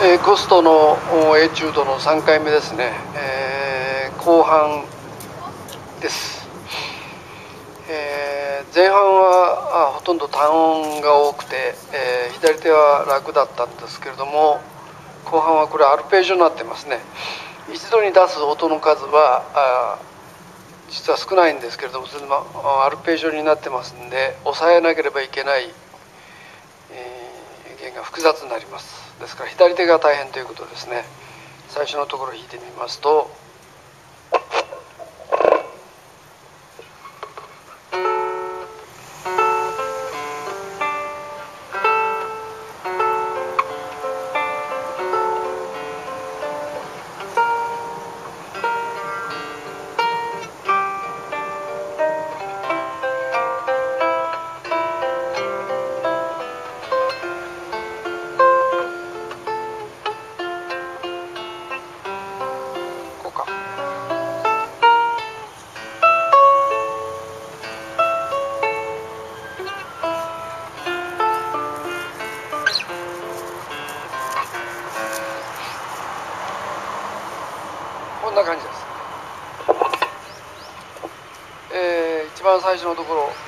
コストのエチュードの3回目ですね、後半です。前半はほとんど単音が多くて、左手は楽だったんですけれども、後半はこれアルペジオになってますね。一度に出す音の数は実は少ないんですけれども、それもアルペジオになってますんで、抑えなければいけない、弦が複雑になります。ですから左手が大変ということですね。最初のところ弾いてみますと、こうか。こんな感じです。一番最初のところ、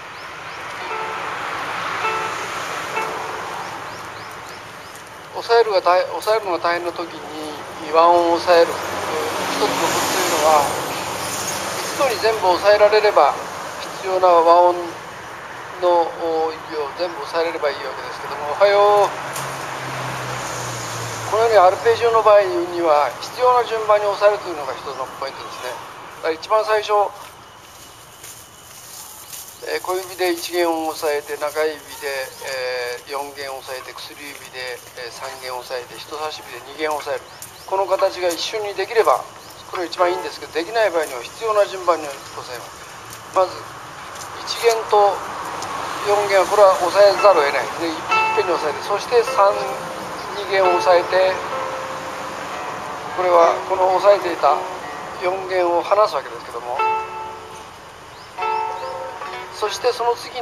抑えるのが大変な時に和音を抑える一つのコツというのは、一度に全部抑えられれば、必要な和音の指を全部抑えれればいいわけですけども、おはよう、このようにアルペジオの場合には必要な順番に抑えるというのが一つのポイントですね。だから一番最初、小指で1弦を押さえて、中指で4弦を押さえて、薬指で3弦を押さえて、人差し指で2弦を押さえる、この形が一瞬にできればこれが一番いいんですけど、できない場合には必要な順番に押さえます。まず1弦と4弦はこれは押さえざるを得ないですね。いっぺんに押さえて、そして2弦を押さえて、これはこの押さえていた4弦を離すわけですけども、そしてその次に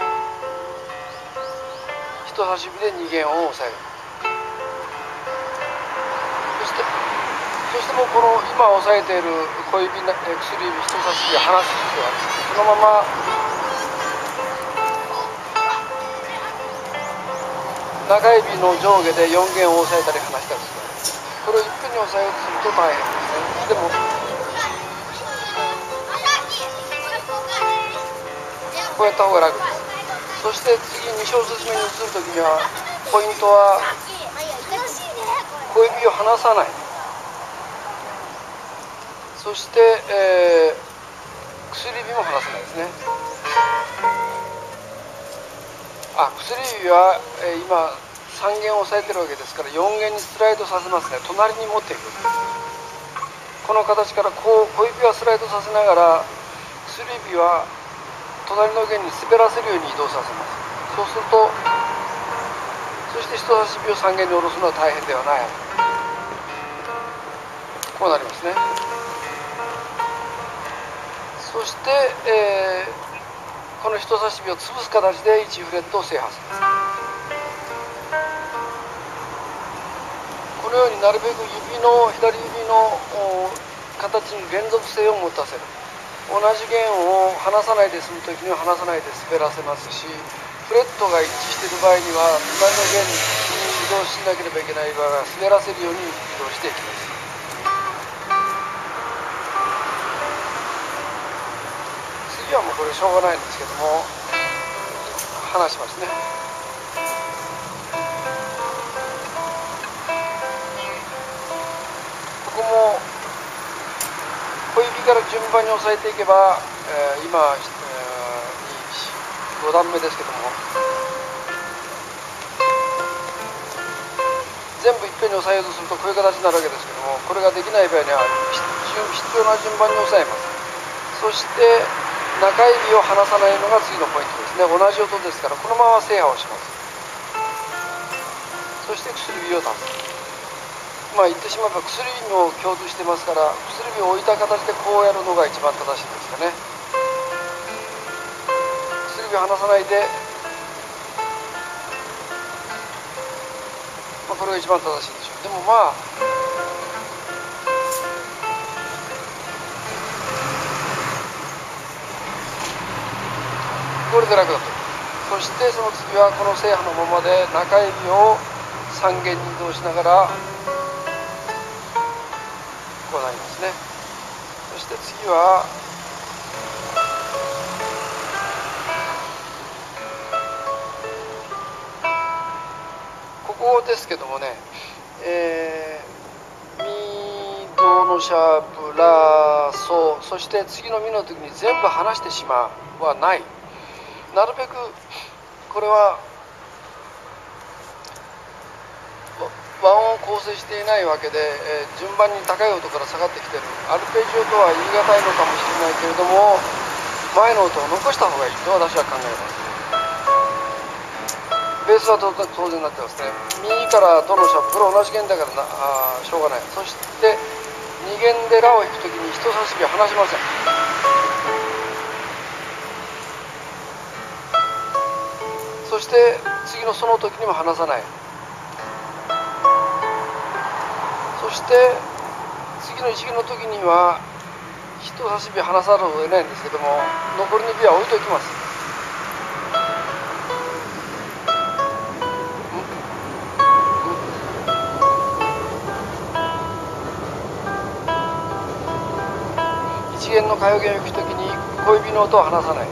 人差し指で2弦を押さえる。そしてもうこの今押さえている小指、薬指、人差し指を離す必要がある。そのまま中指の上下で4弦を押さえたり離したりする。これをいっぺんに押さえようとすると大変ですね。でもこうやった方が楽です。そして次2小節目に移るときには、ポイントは小指を離さない。そして、薬指も離さないですね。薬指は、今3弦を押さえてるわけですから、4弦にスライドさせますね。隣に持っていく。この形からこう小指はスライドさせながら、薬指は隣の弦に滑らせるように移動させます。そうすると、そして人差し指を3弦に下ろすのは大変ではない。こうなりますね。そして、この人差し指を潰す形で1フレットを制覇する。このようになるべく左指の形に連続性を持たせる。同じ弦を離さないで済むときには離さないで滑らせますし、フレットが一致している場合には隣の弦に移動しなければいけない場合は滑らせるように移動していきます。次はもうこれしょうがないんですけども、離しますね。ここも小指から順番に押さえていけば、今、5段目ですけども、全部いっぺんに押さえようとするとこういう形になるわけですけども、これができない場合には必要な順番に押さえます。そして中指を離さないのが次のポイントですね。同じ音ですからこのまま制覇をします。そして薬指を出す。言ってしまえば薬指も共通してますから、薬指を置いた形でこうやるのが一番正しいですかね。薬指を離さないで、これが一番正しいでしょう。 でもまあこれで楽だと。そしてその次はこの正波のままで中指を3弦に移動しながらこうなりますね。そして次はここですけどもね、ミドのシャープラソ、そして次のミの時に全部離してしまうはない。なるべくこれは和音を構成していないわけで、順番に高い音から下がってきてる。アルペジオとは言い難いのかもしれないけれども、前の音を残した方がいいと私は考えます。ベースは当然になってますね。ミからドのシャープ、これ同じ弦だからしょうがない。そして2弦でラを弾くときに人差し指は離しません。そして次のその時にも離さない。そして次の一弦の時には人差し指離さざるを得ないんですけども、残りの指は置いておきます。一弦の下余弦を弾く時に小指の音を離さない。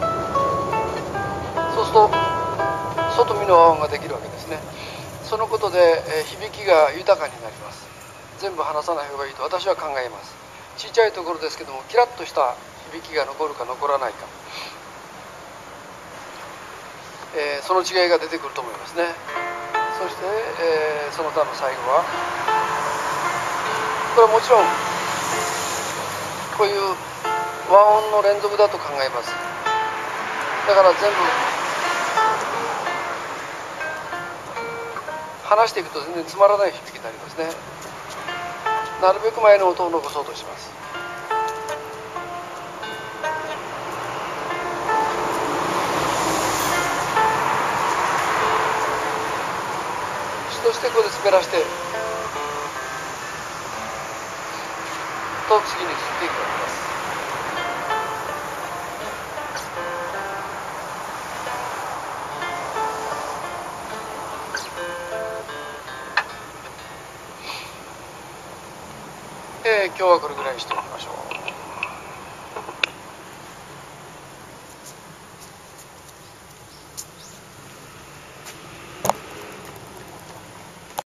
そうすると外見の和音ができるわけですね。そのことで、響きが豊かになります。全部離さない方がいいと私は考えます。小さいところですけども、キラッとした響きが残るか残らないか、その違いが出てくると思いますね。そして、その他の最後はこれはもちろんこういう和音の連続だと考えます。だから全部離していくと全然つまらない響きになりますね。なるべく前の音を残そうとします。そしてここで滑らしてと次に移っていくわけです。今日はこれぐらいにしておきましょう。